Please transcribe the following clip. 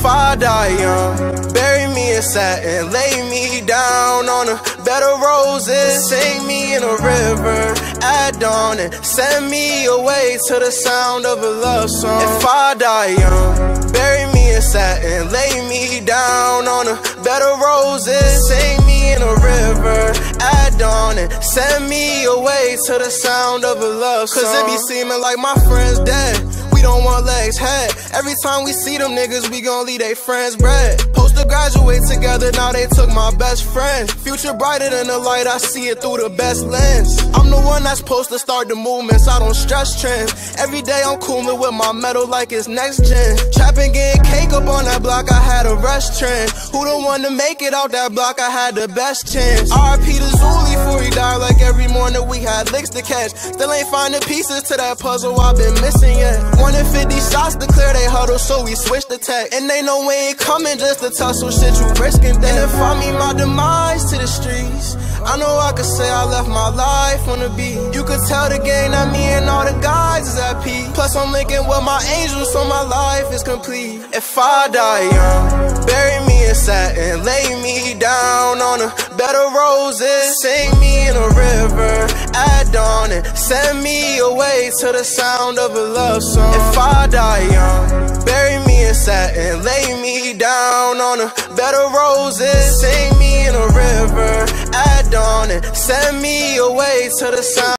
If I die young, bury me in satin, lay me down on a bed of roses, sing me in a river at dawn, and send me away to the sound of a love song. If I die young, bury me in satin, lay me down on a bed of roses, sing me in a river at dawn, and send me away to the sound of a love song. Cause it be seeming like my friends dead, we don't want legs, head. Every time we see them niggas, we gon' leave they friends bread. Supposed to graduate together, now they took my best friend. Future brighter than the light, I see it through the best lens. I'm the one that's supposed to start the movements, I don't stress trends. Every day I'm cooling with my metal like it's next gen. Trapping, getting cake up on that block, I had a rush trend. Who the one to make it out that block, I had the best chance. R.I.P. to Zuli before he died, like every morning we had licks to catch. Still ain't finding pieces to that puzzle I've been missing yet. 150 shots to clear they huddle, so we switched the tech. And they know we ain't coming just to tussle, shit you risking that. And if I meet my demise to the streets, I know I could say I left my life on the beat. You could tell the game that me and all the guys is at peace. Plus I'm linking with my angels, so my life is complete. If I die young, bury me in satin, lay me down on a bed of roses, sing me in a river at dawn, and send me away to the sound of a love song. If I die young, bury me in satin, lay me down on a bed of roses, sing me in a river at dawn, and send me away to the sound